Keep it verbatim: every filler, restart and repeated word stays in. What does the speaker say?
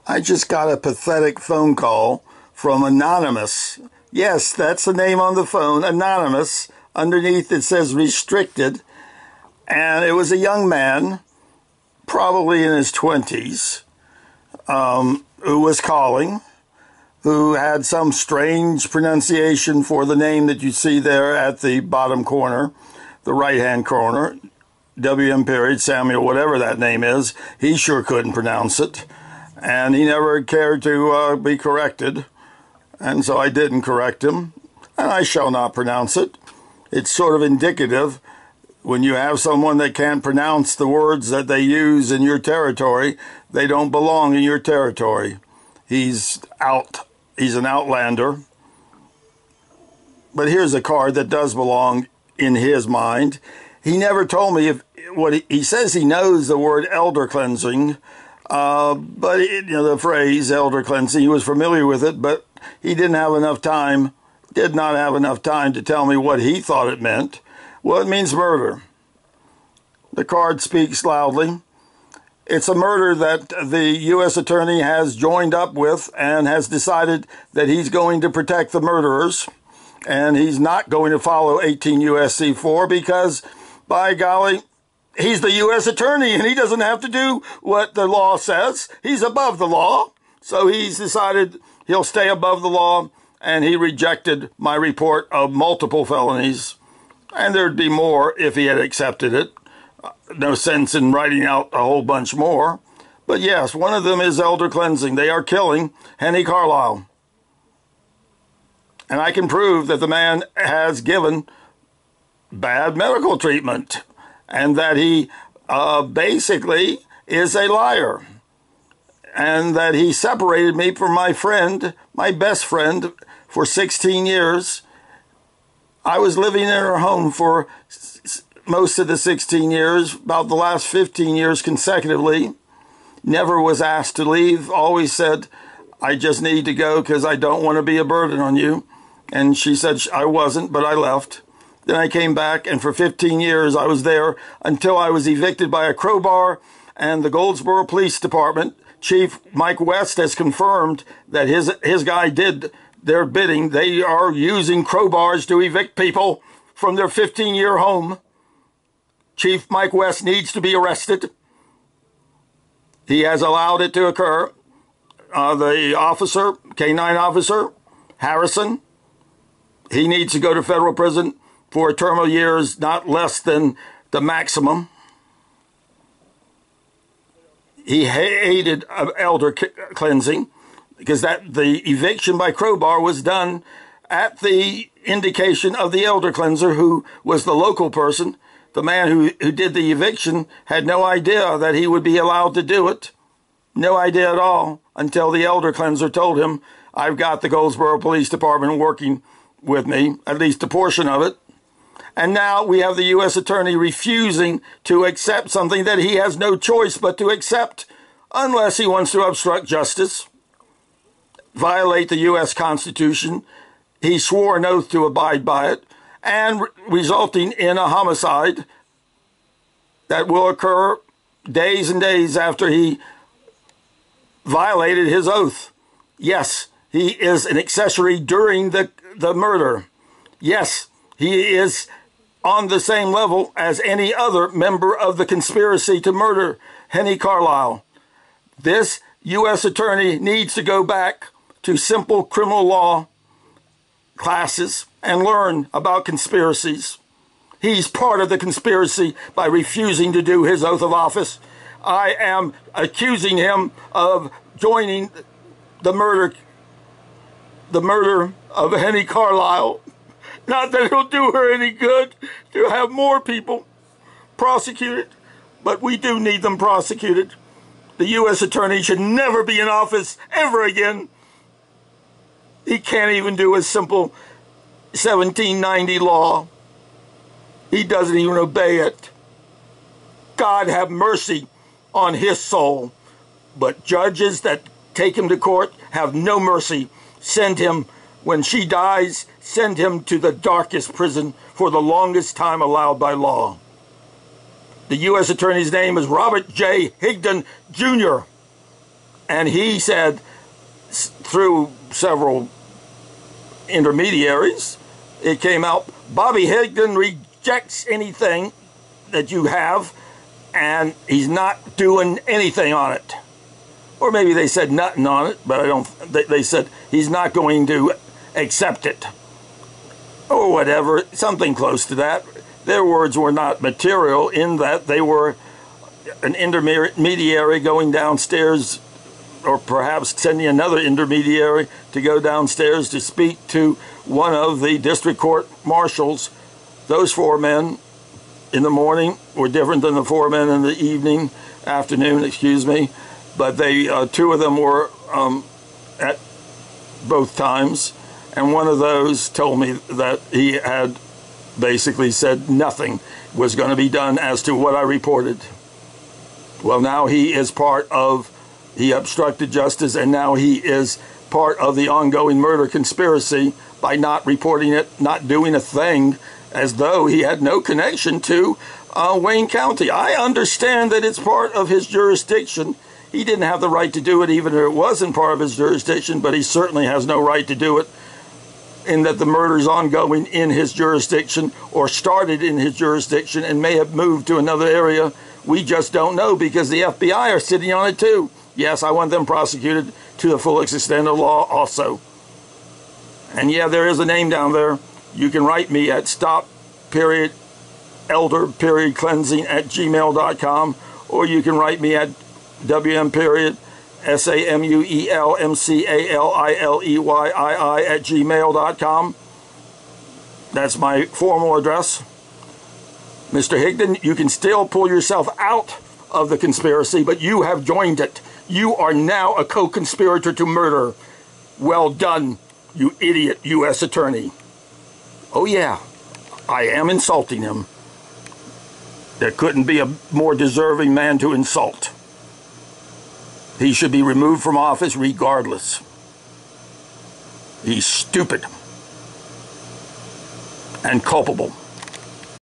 I just got a pathetic phone call from Anonymous. Yes, that's the name on the phone, Anonymous. Underneath it says restricted. And it was a young man, probably in his twenties, um, who was calling, who had some strange pronunciation for the name that you see there at the bottom corner, the right-hand corner, W M period, Samuel, whatever that name is. He sure couldn't pronounce it. And he never cared to uh, be corrected. And so I didn't correct him. And I shall not pronounce it. It's sort of indicative when you have someone that can't pronounce the words that they use in your territory, they don't belong in your territory. He's out. He's an outlander. But here's a card that does belong in his mind. He never told me if what he, he says he knows the word elder cleansing, uh, but it, you know, the phrase elder cleansing, he was familiar with it, but he didn't have enough time, did not have enough time to tell me what he thought it meant. Well, it means murder. The card speaks loudly. It's a murder that the U S attorney has joined up with and has decided that he's going to protect the murderers. And he's not going to follow eighteen U S C four because, by golly, he's the U S attorney and he doesn't have to do what the law says. He's above the law. So he's decided he'll stay above the law, and he rejected my report of multiple felonies. And there'd be more if he had accepted it. No sense in writing out a whole bunch more. But yes, one of them is elder cleansing. They are killing Henny Carlisle. And I can prove that the man has given bad medical treatment and that he uh, basically is a liar. And that he separated me from my friend, my best friend, for sixteen years. I was living in her home for most of the sixteen years, about the last fifteen years consecutively. Never was asked to leave, always said, I just need to go because I don't want to be a burden on you. And she said I wasn't, but I left. Then I came back, and for fifteen years I was there until I was evicted by a crowbar, and the Goldsboro Police Department, Chief Mike West, has confirmed that his, his guy did their bidding. They are using crowbars to evict people from their fifteen-year home. Chief Mike West needs to be arrested. He has allowed it to occur. Uh, the officer, K nine officer, Harrison, he needs to go to federal prison for a term of years not less than the maximum. He hated elder cleansing because that the eviction by crowbar was done at the indication of the elder cleanser, who was the local person. The man who, who did the eviction had no idea that he would be allowed to do it. No idea at all until the elder cleanser told him, I've got the Goldsboro Police Department working with me, at least a portion of it. And now we have the U S attorney refusing to accept something that he has no choice but to accept unless he wants to obstruct justice, violate the U S Constitution. He swore an oath to abide by it, and re resulting in a homicide that will occur days and days after he violated his oath. Yes, he is an accessory during the, the murder. Yes, he is on the same level as any other member of the conspiracy to murder Henny Carlisle. This U S attorney needs to go back to simple criminal law classes and learn about conspiracies. He's part of the conspiracy by refusing to do his oath of office. I am accusing him of joining the murder, the murder of Henny Carlisle. Not that it'll do her any good to have more people prosecuted, but we do need them prosecuted. The U S attorney should never be in office ever again. He can't even do a simple seventeen ninety law. He doesn't even obey it. God have mercy on his soul. But judges that take him to court have no mercy. Send him, when she dies, send him to the darkest prison for the longest time allowed by law. The U S attorney's name is Robert J. Higdon, Junior And he said, through several intermediaries, it came out, Bobby Higdon rejects anything that you have, and he's not doing anything on it. Or maybe they said nothing on it, but I don't, they, they said he's not going to accept it. Or whatever, something close to that. Their words were not material in that they were an intermediary going downstairs, or perhaps sending another intermediary to go downstairs to speak to one of the district court marshals. Those four men in the morning were different than the four men in the evening, afternoon, excuse me, but they, uh, two of them were um, at both times, and one of those told me that he had basically said nothing was going to be done as to what I reported. Well, now he is part of, he obstructed justice, and now he is part of the ongoing murder conspiracy by not reporting it, not doing a thing, as though he had no connection to uh, Wayne County. I understand that it's part of his jurisdiction. He didn't have the right to do it even if it wasn't part of his jurisdiction, but he certainly has no right to do it in that the murder is ongoing in his jurisdiction or started in his jurisdiction and may have moved to another area. We just don't know because the F B I are sitting on it too. Yes, I want them prosecuted to the fullest extent of law also. And yeah, there is a name down there. You can write me at stop period elder period cleansing at gmail dot com, or you can write me at wm period S A M U E L M C A L I L E Y I I at gmail dot com. That's my formal address. Mister Higdon, you can still pull yourself out of the conspiracy, but you have joined it. You are now a co-conspirator to murder. Well done, you idiot U S attorney. Oh yeah, I am insulting him. There couldn't be a more deserving man to insult. He should be removed from office regardless. He's stupid and culpable.